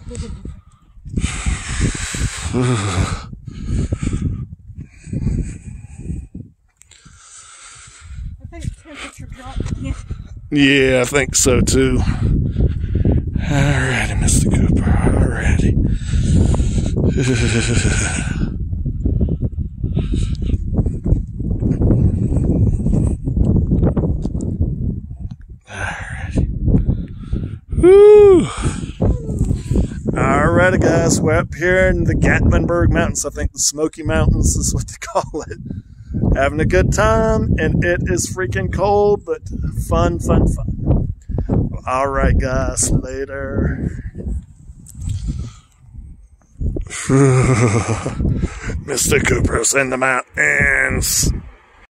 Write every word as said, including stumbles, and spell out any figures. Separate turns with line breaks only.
I think temperature dropped again.
Yeah, I think so too. Alrighty, Mister Cooper. Alrighty. Alrighty. Woo! Alrighty, guys. We're up here in the Gatlinburg Mountains. I think the Smoky Mountains is what they call it. Having a good time, and it is freaking cold, but fun, fun, fun. All right, guys, later. Mister Cooper's in the mountains.